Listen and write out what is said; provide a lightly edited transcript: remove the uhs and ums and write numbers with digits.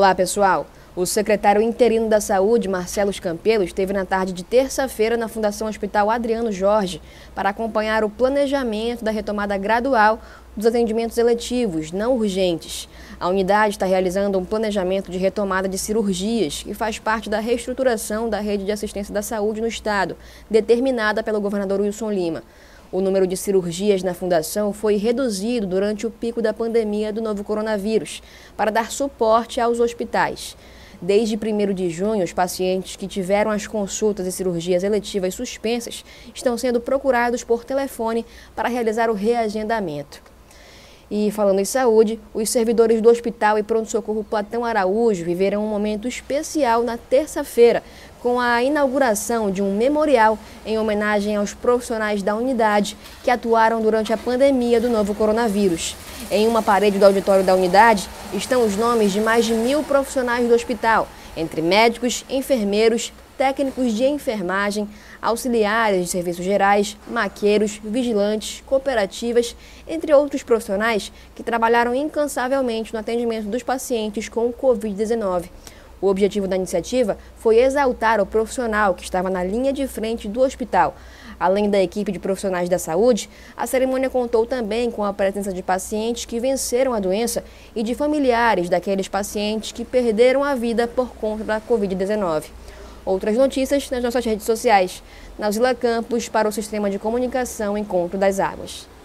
Olá, pessoal! O secretário interino da Saúde, Marcelo Campelo, esteve na tarde de terça-feira na Fundação Hospital Adriano Jorge para acompanhar o planejamento da retomada gradual dos atendimentos eletivos não urgentes. A unidade está realizando um planejamento de retomada de cirurgias, que faz parte da reestruturação da rede de assistência da saúde no estado, determinada pelo governador Wilson Lima. O número de cirurgias na fundação foi reduzido durante o pico da pandemia do novo coronavírus, para dar suporte aos hospitais. Desde 1º de junho, os pacientes que tiveram as consultas e cirurgias eletivas suspensas estão sendo procurados por telefone para realizar o reagendamento. E falando em saúde, os servidores do Hospital e Pronto-Socorro Platão Araújo viverão um momento especial na terça-feira, com a inauguração de um memorial em homenagem aos profissionais da unidade que atuaram durante a pandemia do novo coronavírus. Em uma parede do auditório da unidade estão os nomes de mais de 1.000 profissionais do hospital, entre médicos, enfermeiros, técnicos de enfermagem, auxiliares de serviços gerais, maqueiros, vigilantes, cooperativas, entre outros profissionais que trabalharam incansavelmente no atendimento dos pacientes com o Covid-19. O objetivo da iniciativa foi exaltar o profissional que estava na linha de frente do hospital. Além da equipe de profissionais da saúde, a cerimônia contou também com a presença de pacientes que venceram a doença e de familiares daqueles pacientes que perderam a vida por conta da Covid-19. Outras notícias nas nossas redes sociais. Nauzila Campos para o Sistema de Comunicação Encontro das Águas.